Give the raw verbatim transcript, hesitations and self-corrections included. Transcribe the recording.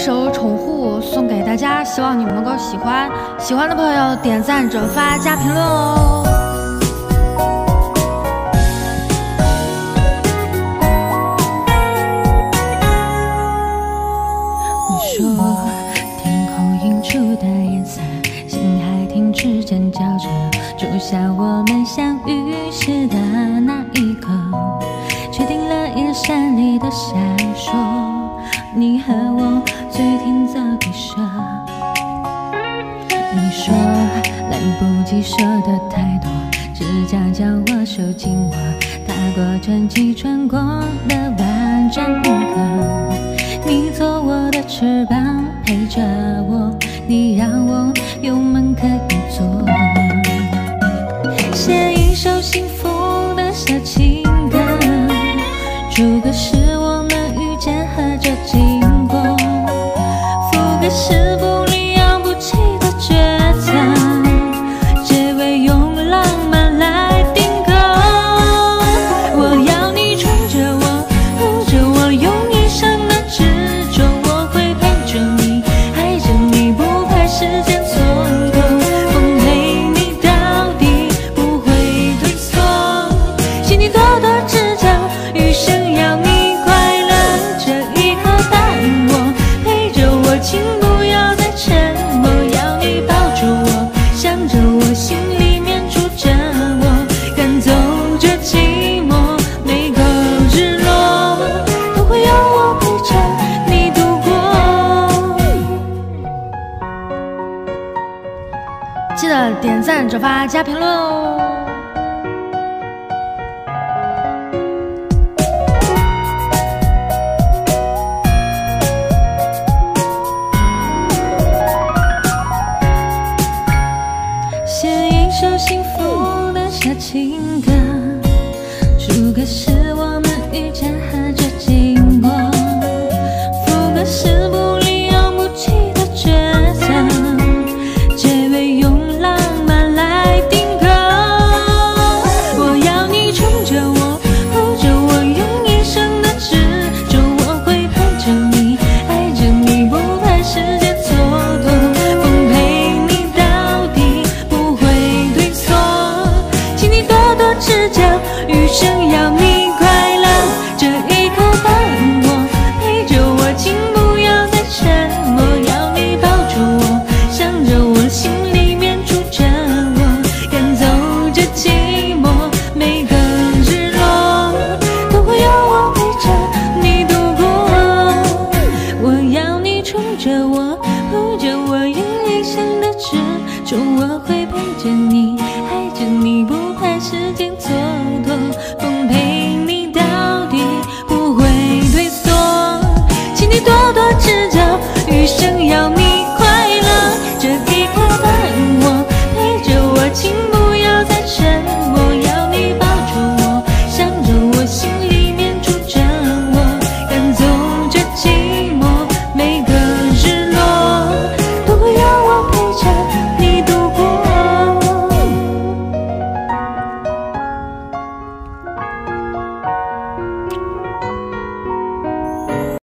首《宠物》送给大家，希望你们能够喜欢。喜欢的朋友点赞、转发、加评论哦。 你说天空映出的颜色，星海停止尖叫着，就像我们相遇时的那一刻，决定了夜山里的闪烁，你和我最甜的比舍。你说来不及说的太多，只想将我收进我踏过传奇穿过的万丈银河。你做我的翅膀陪着我，你让我有梦可以做。写一首幸福的小情歌，主歌是我们遇见和着经过，副歌是不离养不弃的抉择，结尾用浪漫来定格。我要你宠着我，护着我，用一生的执着，我会陪着你，爱着你，不怕时间蹉跎，奉陪你到底，不会退缩，心里多多执着，余生要你快乐，这一刻答应我，陪着我，请不要再沉默，要你抱住我，想着我，心里面住着我，赶走这寂寞，每个日落都会有我陪着你度过。 记得点赞、转发、加评论哦。 写一首幸福的小情歌，主歌是我们遇见和着经